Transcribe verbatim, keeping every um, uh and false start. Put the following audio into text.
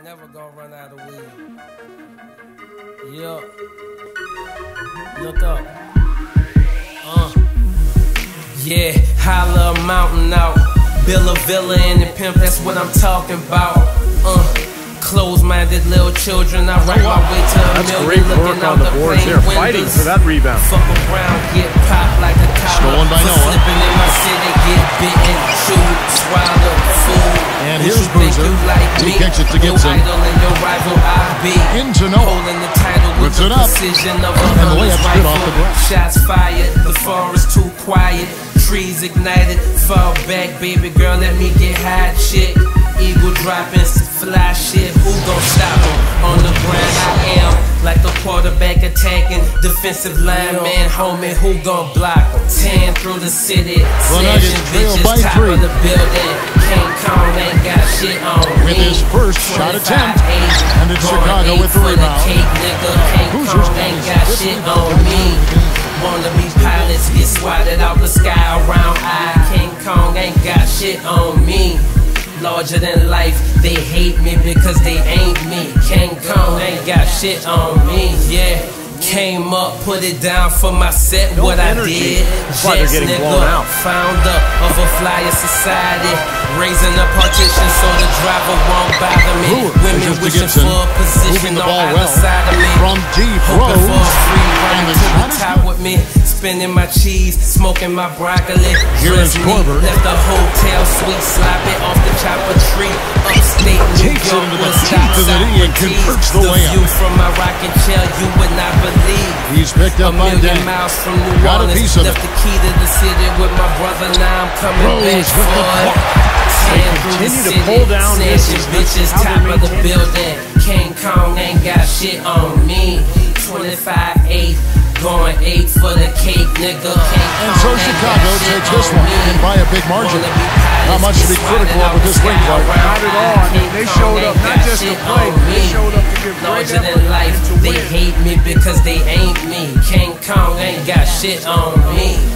never gonna run out of weed. Yeah. Look up. Uh. Yeah, holla a mountain out. Build a villa in the pimp, that's what I'm talking about. Uh. Close-minded little children, I write my way to a That's million. great work on the boards there, fighting for that rebound. Fuck around, get popped like a collar. Stolen by Noah. Slipping in my city, get bitten, chewed, swallowed, food. And here's Boozer. He kicks it to Gibson. Into Noah. Holding the title with Puts it the up. precision of a And the hunter's layup's good off rifle. the glass. Shots fired, the forest too quiet. Trees ignited, fall back, baby girl, let me get high, chick. Eagle dropping, fly shit, who gon' stop him? On the ground I am, like a quarterback attacking. Defensive lineman, homie, who gon' block him? Tan through the city, slashing bitches, top of the building. King Kong ain't got shit on me. With his first shot attempt, and it's Chicago with the rebound. Cake, nigga. King Kong ain't got shit on me. Wannabe pilots get swatted out the sky around I. King Kong ain't got shit on me. Larger than life, they hate me because they ain't me. King Kong ain't got shit on me, yeah. Came up, put it down for my set, what I did. Jets, nigga, founder of a flyer society. Raising a partition so the driver won't bother me. Women wishing for a position on either side of me. From deep Hoping for a free ride and the to the shot is top with me. Spinning my cheese, smoking my broccoli. Here is Korver. Left the hotel suite, sloppy off the chopper tree. Upstate New Takes it York into the with teeth of the knee and converts the way view up. from my rocking chair, you would not believe. He's picked up a by million Dan. miles from New Got a Orleans. piece of Left it. the key to the city with my brother, now I'm coming Rose back with for the it. block. Tan through the continue to city, pull down snatching misses. bitches, That's how top they of the maintain it. building. King Kong ain't got shit on me. twenty-five eight, going eight for the cake, nigga. And so Chicago takes this one and by a big margin. Not much to be critical of with this wing play. Not at all. I mean, they showed up not just to play, they showed up to give great Larger effort than life, and to they win. hate me because they ain't me. King Kong ain't got shit on me.